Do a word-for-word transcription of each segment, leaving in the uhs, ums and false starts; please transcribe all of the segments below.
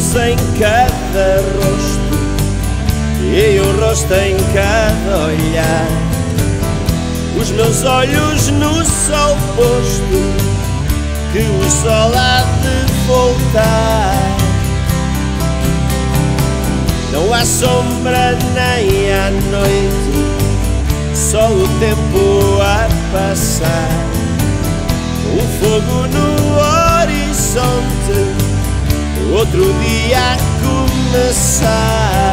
luz em cada rosto e o rosto em cada olhar. Os meus olhos no sol posto, que o sol há de voltar. Não há sombra nem há noite, só o tempo a passar. Um fogo no horizonte, outro dia a começar.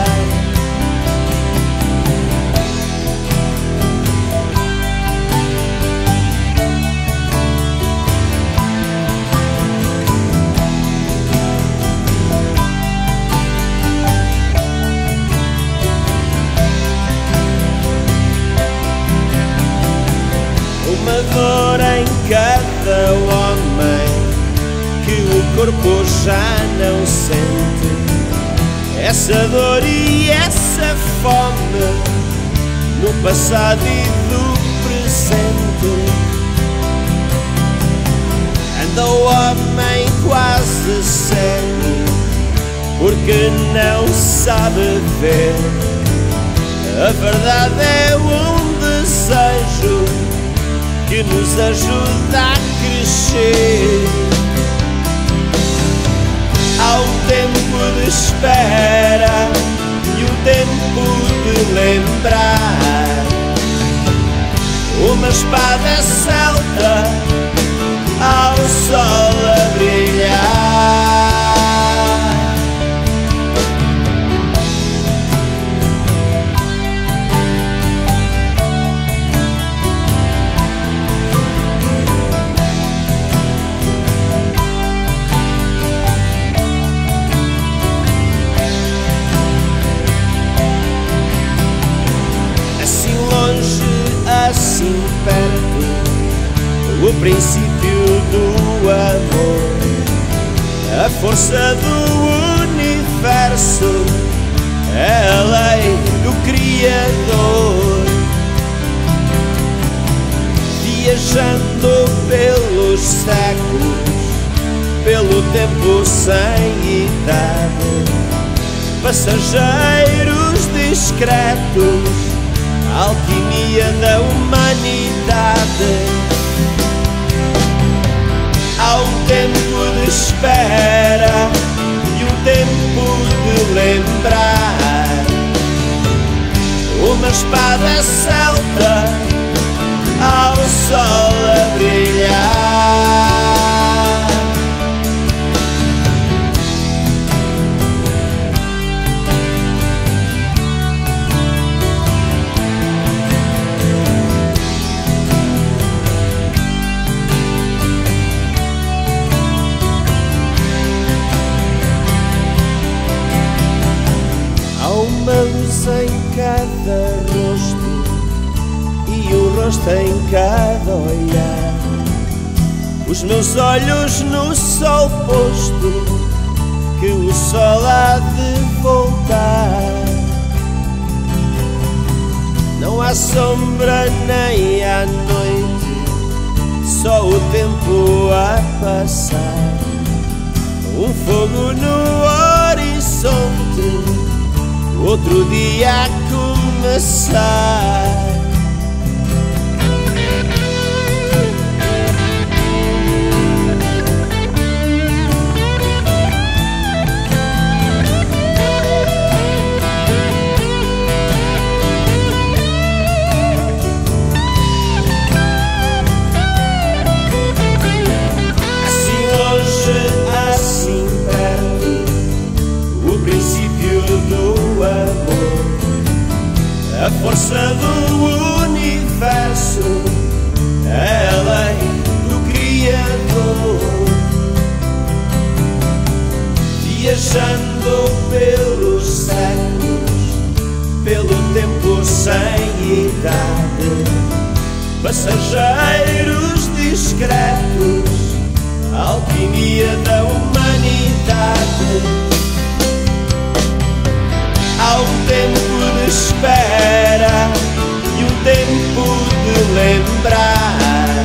Uma dor em cada homem que o corpo já não sente. Essa dor e essa fome no passado e do presente. Anda o homem quase cego porque não sabe ver. A verdade é um desejo que nos ajuda a crescer. Há um tempo de espera e um tempo de lembrar. Uma espada celta ao sol a brilhar. Assim perto, o princípio do amor, a força do universo, é a lei do Criador. Viajando pelos séculos, pelo tempo sem idade, passageiros discretos, alquimia da humanidade. Há um tempo de espera e um tempo de lembrar. Uma espada celta ao sol a brilhar. Uma luz em cada rosto e o rosto em cada olhar. Os meus olhos no sol posto, que o sol há de voltar. Não há sombra nem há noite, só o tempo a passar. Um fogo no horizonte, outro dia a começar. Assim longe, assim perto, o princípio do amor, a força do universo, é a lei do Criador. Viajando pelos séculos, pelo tempo sem idade, passageiros discretos, alquimia da humanidade. Há um tempo de espera e um tempo de lembrar.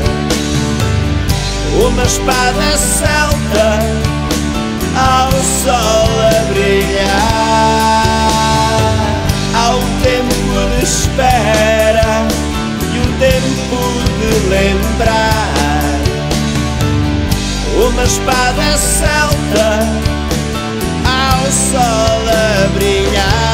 Uma espada celta ao sol a brilhar. Há um tempo de espera e um tempo de lembrar. Uma espada celta ao sol a brilhar.